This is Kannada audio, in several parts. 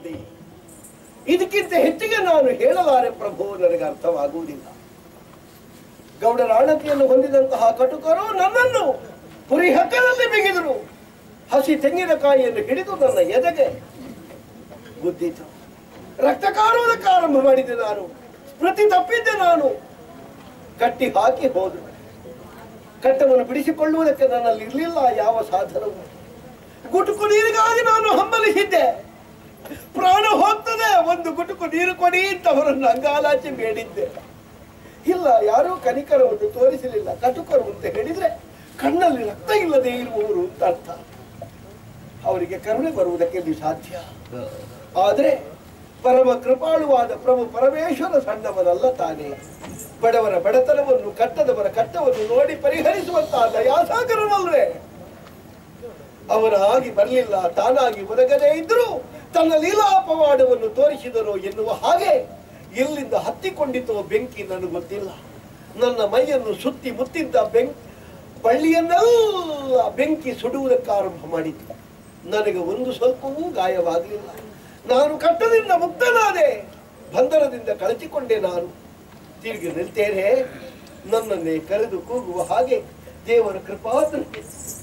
ಬುದ್ಧಿ. ಇದಕ್ಕಿಂತ ಹೆಚ್ಚಿಗೆ ನಾನು ಹೇಳಲಾರೆ ಪ್ರಭು, ನನಗೆ ಅರ್ಥವಾಗುವುದಿಲ್ಲ. ಗೌಡರ ಆಣತಿಯನ್ನು ಹೊಂದಿದಂತಹ ಕಟುಕರು ನನ್ನನ್ನು ಪುರಿ ಹಕ್ಕದಲ್ಲಿ ಬಿಗಿದರು. ಹಸಿ ತೆಂಗಿನಕಾಯಿಯನ್ನು ಹಿಡಿದು ನನ್ನ ಎದೆಗೆ ಗುದ್ದಿತು. ರಕ್ತ ಕಾರುವುದಕ್ಕೆ ಆರಂಭ ಮಾಡಿದೆ. ನಾನು ಸ್ಮೃತಿ ತಪ್ಪಿದ್ದೆ. ನಾನು ಕಟ್ಟಿ ಹಾಕಿ ಹೋದರು. ಕಟ್ಟವನ್ನು ಬಿಡಿಸಿಕೊಳ್ಳುವುದಕ್ಕೆ ನನ್ನಲ್ಲಿ ಇರಲಿಲ್ಲ ಯಾವ ಸಾಧನವು. ಗುಟುಕು ನೀರಿಗಾಗಿ ನಾನು ಹಂಬಲಿಸಿದ್ದೆ. ಪ್ರಾಣ ಹೋಗ್ತದೆ, ಒಂದು ಗುಟುಕು ನೀರು ಕೊಡಿ ಅಂತ ಅವರನ್ನು ಅಂಗಾಲಾಚಿ ಬೇಡಿದ್ದೆ. ಇಲ್ಲ, ಯಾರೂ ಕನಿಕರವನ್ನು ತೋರಿಸಲಿಲ್ಲ. ಕಟುಕರು ಅಂತ ಹೇಳಿದ್ರೆ ಕಣ್ಣಲ್ಲಿ ರಕ್ತ ಇಲ್ಲದೆ ಇರುವವರು ಅಂತ ಅರ್ಥ. ಅವರಿಗೆ ಕರುಣೆ ಬರುವುದಕ್ಕೆ ಇಲ್ಲಿ ಸಾಧ್ಯ. ಆದರೆ ಪರಮ ಕೃಪಾಳುವಾದ ಪ್ರಭು ಪರಮೇಶ್ವರ ಸಣ್ಣವನಲ್ಲ ತಾನೇ. ಬಡವರ ಬಡತನವನ್ನು, ಕಟ್ಟದವರ ಕಟ್ಟವನ್ನು ನೋಡಿ ಪರಿಹರಿಸುವಂತಹ ದಯಾಸಾಗರನಲ್ವೇ. ಅವರ ಆಗಿ ಬರಲಿಲ್ಲ, ತಾನಾಗಿ ಒದಗದೇ ಇದ್ದರೂ ತನ್ನ ಲೀಲಾಪವಾಡವನ್ನು ತೋರಿಸಿದರು ಎನ್ನುವ ಹಾಗೆ ಎಲ್ಲಿಂದ ಹತ್ತಿಕೊಂಡಿತೋ ಬೆಂಕಿ ನನಗೆ ಗೊತ್ತಿಲ್ಲ. ನನ್ನ ಮೈಯನ್ನು ಸುತ್ತಿ ಮುತ್ತಿದ್ದ ಬಳ್ಳಿಯನ್ನೆಲ್ಲ ಬೆಂಕಿ ಸುಡುವುದಕ್ಕೆ ಆರಂಭ ಮಾಡಿತು. ನನಗೆ ಒಂದು ಸ್ವಲ್ಪವೂ ಗಾಯವಾಗಲಿಲ್ಲ. ನಾನು ಕಟ್ಟದಿಂದ ಮುಕ್ತನಾದೆ, ಬಂಧನದಿಂದ ಕಳಚಿಕೊಂಡೆ. ನಾನು ತಿರುಗಿ ನಿಲ್ತೇನೆ, ನನ್ನನ್ನೇ ಕರೆದು ಕೂಗುವ ಹಾಗೆ ದೇವರ ಕೃಪಾದೃಷ್ಟಿ.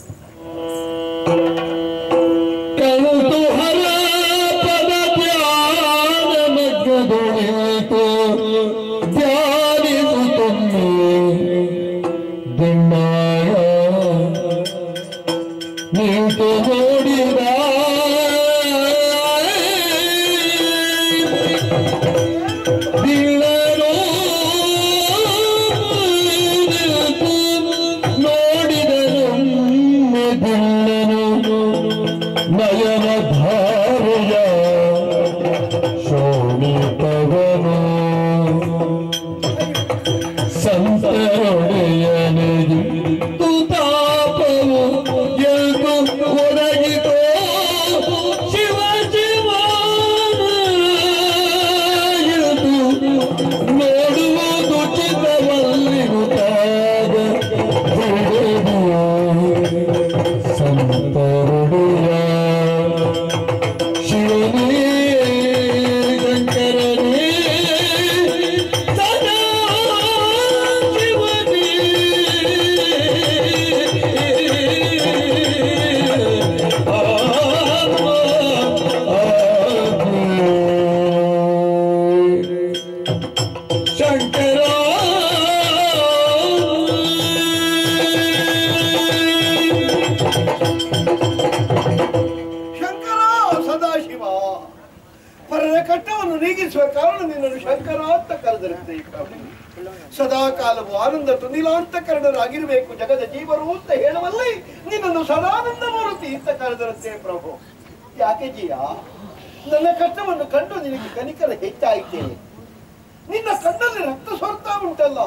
ಸದಾ ಕಾಲವು ಆನಂದ ತುನಿಲಾಂತಕರಣರಾಗಿರಬೇಕು ಜಗದ ಜೀವರು ಅಂತ ಹೇಳುವಲ್ಲಿ ನಿನ್ನನ್ನು ಸದಾನಂದ ಮೂರ್ತಿ ಅಂತ ಕರೆದರಂತೆ ಪ್ರಭು. ಯಾಕೆ ಜೀಯ, ನನ್ನ ಕಷ್ಟವನ್ನು ಕಂಡು ನಿನಗೆ ಕನಿಕರ ಹೆಚ್ಚಾಯಿತೆ. ನಿನ್ನ ಕಣ್ಣಲ್ಲಿ ರಕ್ತ ಸೋರ್ತಾ ಉಂಟಲ್ಲ,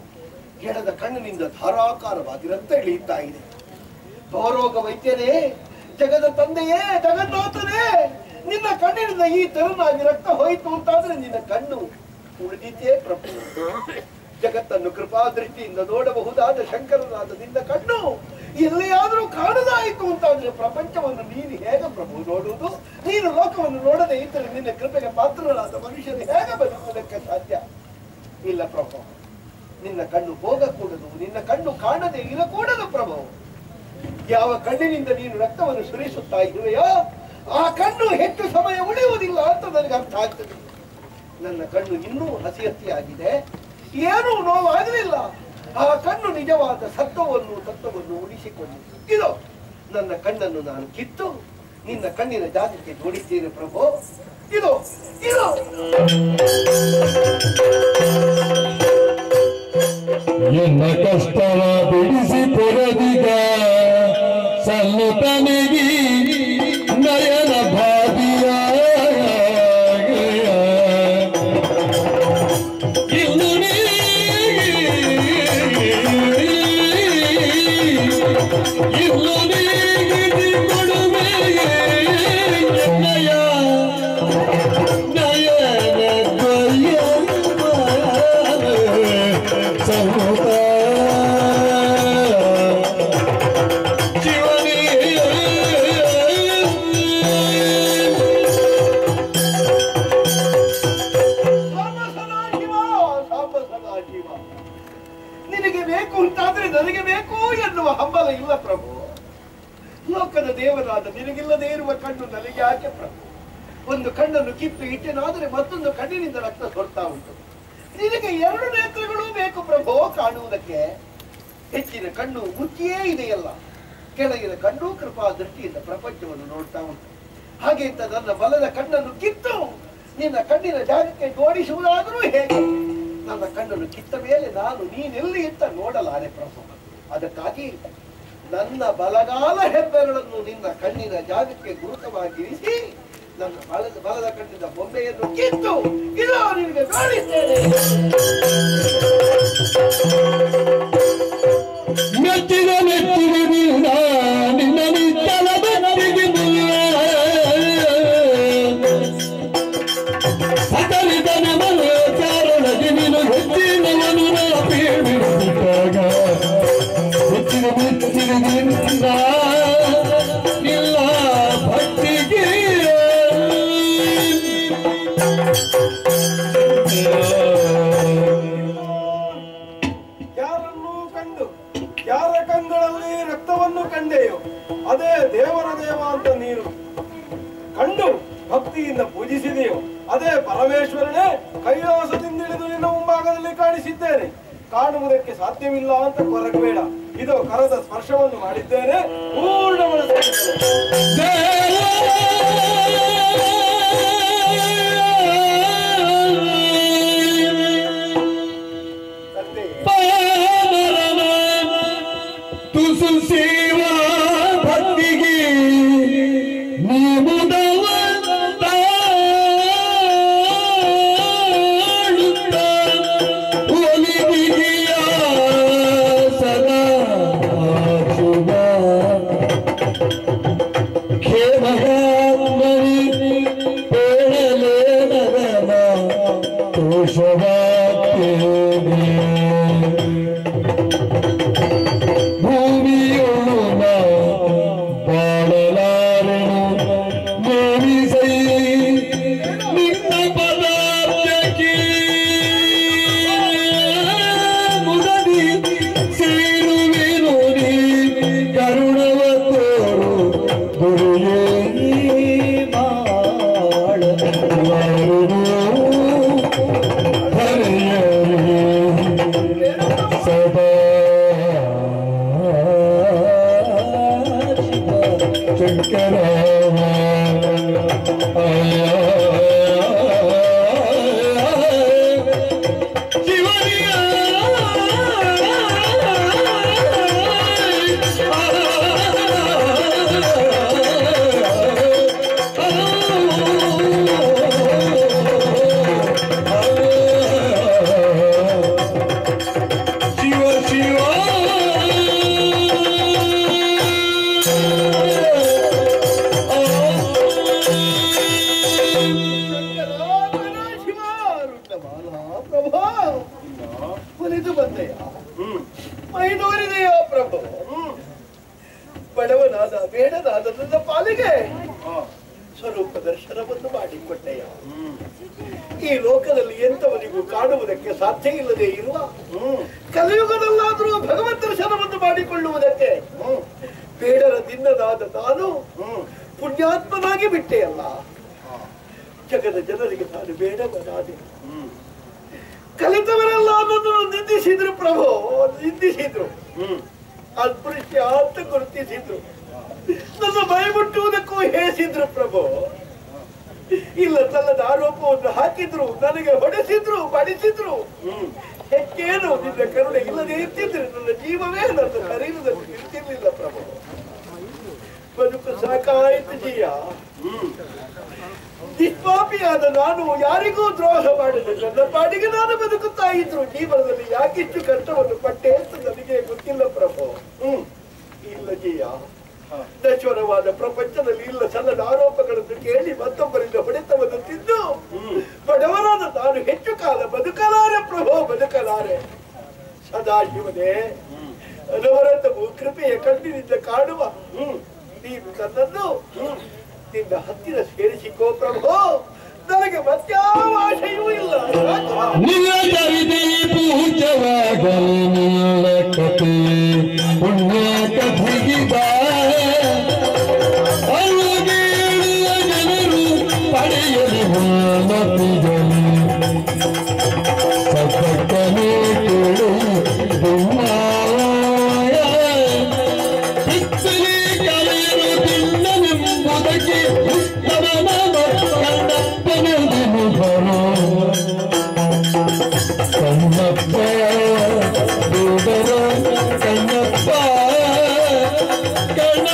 ಎಡದ ಕಣ್ಣಿನಿಂದ ಧಾರಾಕಾರವಾಗಿ ರಕ್ತ ಇಳಿಯುತ್ತಾ ಇದೆ. ಭವರೋಗ ವೈದ್ಯರೇ, ಜಗದ ತಂದೆಯೇ, ಜಗನ್ನಾಥನೇ, ನಿನ್ನ ಕಣ್ಣಿನಿಂದ ಈ ತೆರನಾಗಿ ರಕ್ತ ಹೋಯಿತು ಅಂತಾದ್ರೆ ನಿನ್ನ ಕಣ್ಣು ಉಳಿದಿತೇ ಪ್ರಭು. ಜಗತ್ತನ್ನು ಕೃಪಾದೃಷ್ಟಿಯಿಂದ ನೋಡಬಹುದಾದ ಶಂಕರನಾದ ನಿನ್ನ ಕಣ್ಣು ಎಲ್ಲಿಯಾದರೂ ಕಾಣದಾಯಿತು ಅಂತಾದ್ರೆ ಪ್ರಪಂಚವನ್ನು ನೀನು ಹೇಗೆ ಪ್ರಭು ನೋಡುವುದು? ನೀನು ಲೋಕವನ್ನು ನೋಡದೆ ಇದ್ದರೆ ನಿನ್ನ ಕೃಪೆಗೆ ಪಾತ್ರರಾದ ಮನುಷ್ಯರು ಹೇಗೆ ಬದುಕುವುದಕ್ಕೆ ಸಾಧ್ಯ? ಇಲ್ಲ ಪ್ರಭು, ನಿನ್ನ ಕಣ್ಣು ಹೋಗಕೂಡದು, ನಿನ್ನ ಕಣ್ಣು ಕಾಣದೆ ಇರಕೂಡದು ಪ್ರಭು. ಯಾವ ಕಣ್ಣಿನಿಂದ ನೀನು ರಕ್ತವನ್ನು ಸುರಿಸುತ್ತಾ ಇರುವೆಯೋ ಆ ಕಣ್ಣು ಹೆಚ್ಚು ಸಮಯ ಉಳಿಯುವುದಿಲ್ಲ ಅಂತ ನನಗೆ ಅರ್ಥ ಆಗ್ತದೆ. ನನ್ನ ಕಣ್ಣು ಇನ್ನೂ ಹಸಿಹಸಿಯಾಗಿದೆ, ಏನೂ ನೋವಾಗಲಿಲ್ಲ. ಆ ಕಣ್ಣು ನಿಜವಾದ ತತ್ವವನ್ನು ಉಳಿಸಿಕೊಂಡಿತು. ಇದು ನನ್ನ ಕಣ್ಣನ್ನು ನಾನು ಕಿತ್ತು ನಿನ್ನ ಕಣ್ಣಿನ ಜಾಗಕ್ಕೆ ಜೋಡಿದ್ದೇನೆ ಪ್ರಭು. ಇದು ಇದು ಎನ್ನ ಕಷ್ಟವ ಬಿಡಿಸಿ ಪೊರದಿಗ ಸಲ್ಲುತ್ತನಿಗಿ ನಯನ ಭಾವಿಯ Jivani ಲೋಕದ ದೇವರಾದ ನಿನಗಿಲ್ಲದೆ ಇರುವ ಕಣ್ಣು ನನಗೆ ಯಾಕೆ ಪ್ರಭು? ಒಂದು ಕಣ್ಣನ್ನು ಕಿತ್ತು ಇಟ್ಟೆನಾದರೆ ಮತ್ತೊಂದು ಕಣ್ಣಿನಿಂದ ರಕ್ತ ಹೊರ್ತಾ ಉಂಟು. ನಿನಗೆ 2 ನೇತ್ರಗಳೂ ಬೇಕು ಪ್ರಭು ಕಾಣುವುದಕ್ಕೆ. ಹೆಚ್ಚಿನ ಕಣ್ಣು ಮುಚ್ಚಿಯೇ ಇದೆಯಲ್ಲ, ಕೆಳಗಿನ ಕಣ್ಣು ಕೃಪಾ ದೃಷ್ಟಿಯಿಂದ ಪ್ರಪಂಚವನ್ನು ನೋಡ್ತಾ ಉಂಟು. ಹಾಗೆ ಅಂತ ನನ್ನ ಬಲದ ಕಣ್ಣನ್ನು ಕಿತ್ತು ನಿನ್ನ ಕಣ್ಣಿನ ಜಾಗಕ್ಕೆ ಜೋಡಿಸುವುದಾದರೂ ಹೇಗೆ? ನನ್ನ ಕಣ್ಣನ್ನು ಕಿತ್ತ ಮೇಲೆ ನಾನು ನೀನೆಲ್ಲಿ ಅಂತ ನೋಡಲಾರೆ ಪ್ರಭು. ಅದಕ್ಕಾಗಿ ನನ್ನ ಬಲಗಾಲ ಹೆಬ್ಬೆರಳನ್ನು ನಿನ್ನ ಕಣ್ಣಿನ ಜಾಗಕ್ಕೆ ಗುರುತವಾಗಿರಿಸಿ ನನ್ನ ಬಲದ ಕಣ್ಣಿನ ಬೊಂಬೆಯನ್ನು ಕಿತ್ತು ಇದೋ ನಿನಗೆ ಕಾಣಿಸ್ತೇನೆ. ಮೆಚ್ಚಿದ ಮೆಚ್ಚಿದ ನಿನ್ನ ನಿಚ್ಚಲ ಬೆಟ್ಟಿಗೆ ಸಕಲಿತನ ಮನ ಕಾರಣದಿ ನೀನು ಹೆಚ್ಚಿನವನು ಪೀಡಿಸಿದಾಗ ಹೆಚ್ಚಿನ ಮೆಚ್ಚಿನ ಇಲ್ಲ ಭಕ್ತಿಗೆ ಯಾರನ್ನು ಕಂಡು ಯಾರ ಕಂಗಳಲ್ಲಿ ರಕ್ತವನ್ನು ಕಂಡೆಯೋ ಅದೇ ದೇವರ ದೇವ ಅಂತ ನೀನು ಕಂಡು ಭಕ್ತಿಯಿಂದ ಪೂಜಿಸಿದೆಯೋ ಅದೇ ಪರಮೇಶ್ವರನೇ ಕೈಲಾಸದಿಂದಿಳಿದು ನಿನ್ನ ಮುಂಭಾಗದಲ್ಲಿ ಕಾಣಿಸಿದ್ದೇನೆ. ಕಾಣುವುದಕ್ಕೆ ಸಾಧ್ಯವಿಲ್ಲ ಅಂತ ಕೊರಗಬೇಡ. ಇದು ಕರದ ಸ್ಪರ್ಶವನ್ನು ಮಾಡಿದ್ದೇನೆ. ಪೂರ್ಣ ತುಸು ಸೇವಾ ಭಕ್ತಿಗೆ ನೀವುದವ ಒಲಿವಿಗೆಯ ಸದಾ ಶುಭ ಖೇಮಗಾತ್ಮನಿ ಪೇಳಲೇ ನಗನ ತೋಷವಾಕ್ಯೇ ಬಡವನಾದ ಬೇಡನಾದ ನನ್ನ ಪಾಲಿಗೆ ಸ್ವರೂಪ ದರ್ಶನವನ್ನು ಮಾಡಿಕೊಟ್ಟೆಯ. ಈ ಲೋಕದಲ್ಲಿ ಎಂತವನಿಗೂ ಕಾಣುವುದಕ್ಕೆ ಸಾಧ್ಯ ಇಲ್ಲದೆ ಇರುವ ಕಲಿಯುಗದಲ್ಲಾದರೂ ಭಗವತ್ ದರ್ಶನವನ್ನು ಮಾಡಿಕೊಳ್ಳುವುದಕ್ಕೆ ಬೇಡರ ದಿನ್ನನಾದ ನಾನು ಪುಣ್ಯಾತ್ಮನಾಗಿ ಬಿಟ್ಟೆಯಲ್ಲ. ಜಗದ ಜನರಿಗೆ ನಾನು ಬೇಡವನಾದೆ. ಕಲಿತವರೆಲ್ಲ ನನ್ನನ್ನು ನಿಂದಿಸಿದ್ರು ಪ್ರಭು, ನಿಂದಿಸಿದ್ರು, ಅಸ್ಪೃಶ್ಯ ಅಂತ ಗುರುತಿಸಿದ್ರು, ನನ್ನ ಭಯ ಮುಟ್ಟುವುದಕ್ಕೂ ಹೇಸಿದ್ರು ಪ್ರಭು. ಇಲ್ಲ ತಲ್ಲದ ಆರೋಪವನ್ನು ಹಾಕಿದ್ರು, ನನಗೆ ಹೊಡೆಸಿದ್ರು, ಬಡಿಸಿದ್ರು. ಹೆಚ್ಚೇನು ನಿನ್ನ ಕರುಣೆ ಇಲ್ಲದೆ ಇರ್ತಿದ್ರೆ ನನ್ನ ಜೀವವೇ ನನ್ನ ಶರೀರದಲ್ಲಿ ಇರ್ತಿರ್ಲಿಲ್ಲ ಪ್ರಭು. ಬದುಕು ಸಾಕಾಯಿತು ಜೀಯ. ನಿಷ್ಪಾಪಿಯಾದ ನಾನು ಯಾರಿಗೂ ದ್ರೋಹ ಮಾಡಿದೆ. ನನ್ನ ಪಾಡಿಗೆ ನಾನು ಬದುಕುತ್ತಾ ಇದ್ರು. ಜೀವನದಲ್ಲಿ ಯಾಕಿಷ್ಟು ಕಷ್ಟವನ್ನು ಪಟ್ಟೆ ಅಂತ ನನಗೆ ಗೊತ್ತಿಲ್ಲ ಪ್ರಭು. ಇಲ್ಲ ಜೀಯ, ನಶ್ವರವಾದ ಪ್ರಪಂಚದಲ್ಲಿ ಇಲ್ಲ ಸಲ್ಲದ ಆರೋಪಗಳನ್ನು ಕೇಳಿ ಮತ್ತೊಬ್ಬರಿಂದ ಹೊಡೆತವನ್ನು ತಿಂದು ಬಡವರಾದ ನಾನು ಹೆಚ್ಚು ಕಾಲ ಬದುಕಲಾರೆ ಪ್ರಭು, ಬದುಕಲಾರೆ. ಸದಾಶಿವನೇ, ಅನವರತವು ಕೃಪೆಯ ಕಣ್ಣಿನಿಂದ ಕಾಣುವ ನೀನು ನನ್ನನ್ನು ನಿನ್ನ ಹತ್ತಿರ ಸೇರಿಸಿಕೋ ಪ್ರಭು. ನನಗೆ ಮತ್ಯಾವ ಆಶಯವೂ ಇಲ್ಲ. ನಿನ್ನ ಕವಿತೆ ಪೂಜವಾಗಲಿ, ನಿನ್ನ ಕಥೆ ಪುಣ್ಯ ಕಥೆಗಿದ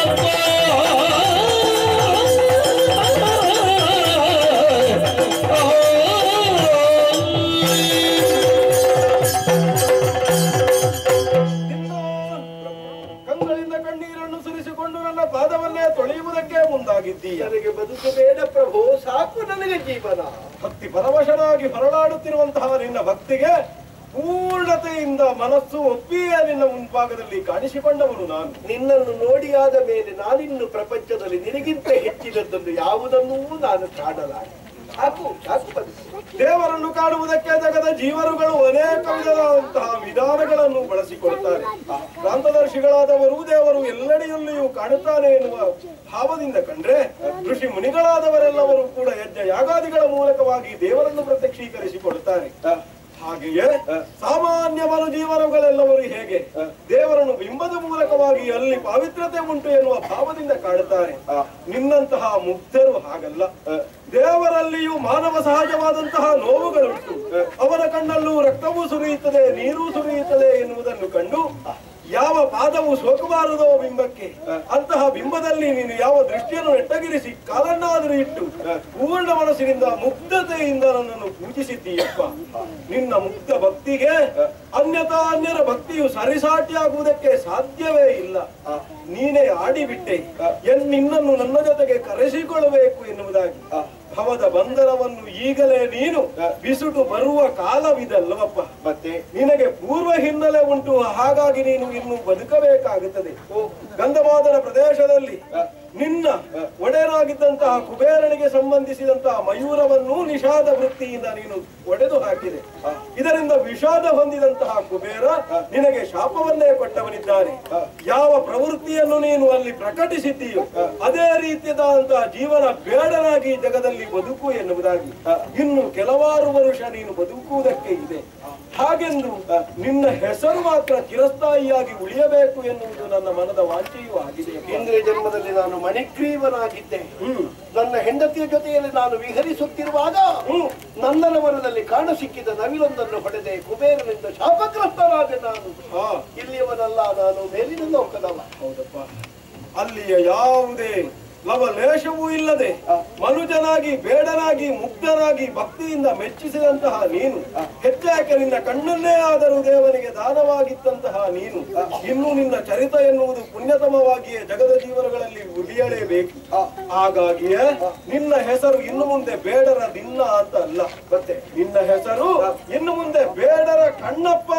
ಕಂಗಳಿಂದ ಕಣ್ಣೀರನ್ನು ಸುರಿಸಿಕೊಂಡು ನನ್ನ ಪಾದವನ್ನೇ ತೊಳೆಯುವುದಕ್ಕೆ ಮುಂದಾಗಿದ್ದೀಯ. ನನಗೆ ಬದುಕಬೇಡ ಪ್ರಭು, ಸಾಕು ನನಗೆ ಜೀವನ. ಭಕ್ತಿ ಪರವಶನಾಗಿ ಹೊರಳಾಡುತ್ತಿರುವಂತಹ ನಿನ್ನ ಭಕ್ತಿಗೆ ಪೂರ್ಣತೆಯಿಂದ ಮನಸ್ಸು ಒಪ್ಪಿಯೇ ನಿನ್ನ ಮುಂಭಾಗದಲ್ಲಿ ಕಾಣಿಸಿಕೊಂಡವನು ನಾನು. ನಿನ್ನನ್ನು ನೋಡಿಯಾದ ಮೇಲೆ ನಾನಿನ್ನು ಪ್ರಪಂಚದಲ್ಲಿ ನಿನಗಿಂತ ಹೆಚ್ಚಿನದ್ದನ್ನು ಯಾವುದನ್ನೂ ನಾನು ಕಾಣಲಾರೆ. ಸಾಕು ಸಾಕು ಬದುಕು. ದೇವರನ್ನು ಕಾಣುವುದಕ್ಕೆ ಜಗದ ಜೀವರುಗಳು ಅನೇಕ ವಿಧವಾದಂತಹ ವಿಧಾನಗಳನ್ನು ಬಳಸಿಕೊಳ್ತಾರೆ. ಪ್ರಾಂತದರ್ಶಿಗಳಾದವರು ದೇವರು ಎಲ್ಲೆಡೆಯಲ್ಲಿಯೂ ಕಾಣುತ್ತಾನೆ ಎನ್ನುವ ಭಾವದಿಂದ ಕಂಡ್ರೆ, ಋಷಿ ಮುನಿಗಳಾದವರೆಲ್ಲವರು ಕೂಡ ಯಜ್ಞ ಯಾಗಾದಿಗಳ ಮೂಲಕವಾಗಿ ದೇವರನ್ನು ಪ್ರತ್ಯಕ್ಷೀಕರಿಸಿಕೊಳ್ತಾರೆ. ಹಾಗೆಯೇ ಸಾಮಾನ್ಯ ಮನುಜೀವನಗಳೆಲ್ಲವರು ಹೇಗೆ ದೇವರನ್ನು ಬಿಂಬದ ಮೂಲಕವಾಗಿ ಅಲ್ಲಿ ಪಾವಿತ್ರ್ಯತೆ ಉಂಟು ಎನ್ನುವ ಭಾವದಿಂದ ಕಾಡುತ್ತಾರೆ, ನಿನ್ನಂತಹ ಮುಗ್ಧರು ಹಾಗಲ್ಲ. ದೇವರಲ್ಲಿಯೂ ಮಾನವ ಸಹಜವಾದಂತಹ ನೋವುಗಳುಂಟು. ಅವನ ಕಣ್ಣಲ್ಲೂ ರಕ್ತವೂ ಸುರಿಯುತ್ತದೆ, ನೀರೂ ಸುರಿಯುತ್ತದೆ ಎನ್ನುವುದನ್ನು ಕಂಡು ಯಾವ ಪಾದವು ಸೋಕಬಾರದೋ ಬಿಂಬಕ್ಕೆ, ಅಂತಹ ಬಿಂಬದಲ್ಲಿ ನೀನು ಯಾವ ದೃಷ್ಟಿಯನ್ನು ನೆಟ್ಟಗಿರಿಸಿ ಕಾಲನ್ನಾದರೂ ಇಟ್ಟು ಪೂರ್ಣ ಮನಸ್ಸಿನಿಂದ ಮುಗ್ಧತೆಯಿಂದ ನನ್ನನ್ನು ಪೂಜಿಸಿದ್ದೀಯಪ್ಪ. ನಿನ್ನ ಮುಗ್ಧ ಭಕ್ತಿಗೆ ಅನ್ಯರ ಭಕ್ತಿಯು ಸರಿಸಾಟಿಯಾಗುವುದಕ್ಕೆ ಸಾಧ್ಯವೇ ಇಲ್ಲ. ನೀನೇ ಆಡಿಬಿಟ್ಟೆ, ನಿನ್ನನ್ನು ನನ್ನ ಜೊತೆಗೆ ಕರೆಸಿಕೊಳ್ಳಬೇಕು ಎನ್ನುವುದಾಗಿ. ಭವದ ಬಂಧನವನ್ನು ಈಗಲೇ ನೀನು ಬಿಸುಟು ಬರುವ ಕಾಲವಿದಲ್ಲವಪ್ಪ. ಮತ್ತೆ ನಿನಗೆ ಪೂರ್ವ ಹಿನ್ನೆಲೆ ಉಂಟು, ಹಾಗಾಗಿ ನೀನು ಇನ್ನು ಬದುಕಬೇಕಾಗುತ್ತದೆ. ಗಂಧಮಾದನ ಪ್ರದೇಶದಲ್ಲಿ ನಿನ್ನ ಒಡೆಯನಾಗಿದ್ದಂತಹ ಕುಬೇರನಿಗೆ ಸಂಬಂಧಿಸಿದಂತಹ ಮಯೂರವನ್ನು ನಿಷಾದ ವೃತ್ತಿಯಿಂದ ನೀನು ಒಡೆದು ಹಾಕಿದೆ. ಇದರಿಂದ ವಿಷಾದ ಹೊಂದಿದಂತಹ ಕುಬೇರ ನಿನಗೆ ಶಾಪವನ್ನೇ ಕೊಟ್ಟವನಿದ್ದಾನೆ. ಯಾವ ಪ್ರವೃತ್ತಿಯನ್ನು ನೀನು ಅಲ್ಲಿ ಪ್ರಕಟಿಸಿದ್ದೀಯೋ ಅದೇ ರೀತಿಯಾದಂತಹ ಜೀವನ ಬೇಡನಾಗಿ ಜಗದಲ್ಲಿ ಬದುಕು ಎನ್ನುವುದಾಗಿ. ಇನ್ನು ಕೆಲವಾರು ವರುಷ ನೀನು ಬದುಕುವುದಕ್ಕೆ ಇದೆ. ಹಾಗೆಂದು ನಿನ್ನ ಹೆಸರು ಮಾತ್ರ ಚಿರಸ್ಥಾಯಿಯಾಗಿ ಉಳಿಯಬೇಕು ಎನ್ನುವುದು ನನ್ನ ಮನದ ವಾಂಛೆಯೂ ಆಗಿದೆ. ಇಂದ್ರಿಯ ಜನ್ಮದಲ್ಲಿ ನಾನು ಮಣಿಗ್ರೀವನಾಗಿದ್ದೆ. ನನ್ನ ಹೆಂಡತಿಯ ಜೊತೆಯಲ್ಲಿ ನಾನು ವಿಹರಿಸುತ್ತಿರುವಾಗ ನಂದನವನದಲ್ಲಿ ಕಾಣಸಿಕ್ಕಿದ ನವಿಲೊಂದನ್ನು ಹೊಡೆದೆ. ಕುಬೇರನಿಂದ ಶಾಪಗ್ರಸ್ತನಾದೆ ನಾನು. ಇಲ್ಲಿಯವನಲ್ಲ, ನಾನು ಮೇಲಿನ ಲೋಕದವ. ಹೌದಪ್ಪ, ಅಲ್ಲಿಯ ಯಾವುದೇ ಲವಲೇಶವೂ ಇಲ್ಲದೆ ಮನುಜನಾಗಿ ಬೇಡನಾಗಿ ಮುಗ್ಧನಾಗಿ ಭಕ್ತಿಯಿಂದ ಮೆಚ್ಚಿಸಿದಂತಹ ನೀನು, ಹೆಚ್ಚಾಕೆ ನಿನ್ನ ಕಣ್ಣನ್ನೇ ಆದರೂ ದೇವನಿಗೆ ದಾನವಾಗಿದ್ದಂತಹ ನೀನು, ಇನ್ನು ನಿನ್ನ ಚರಿತ ಎನ್ನುವುದು ಪುಣ್ಯತಮವಾಗಿಯೇ ಜಗದ ಜೀವನಗಳಲ್ಲಿ ಉಳಿಯಲೇಬೇಕು. ಹಾಗಾಗಿಯೇ ನಿನ್ನ ಹೆಸರು ಇನ್ನು ಮುಂದೆ ಬೇಡರ ದಿನ್ನ ಅಂತ ಅಲ್ಲ, ಮತ್ತೆ ನಿನ್ನ ಹೆಸರು ಇನ್ನು ಮುಂದೆ ಬೇಡರ ಕಣ್ಣಪ್ಪ